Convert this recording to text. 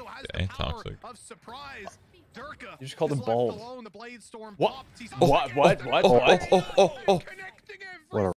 also has Okay, the power toxic. of surprise. Derke You just called him is left bald. alone. The blade storm What? pops. He's What? Oh, oh, oh, oh. connecting What a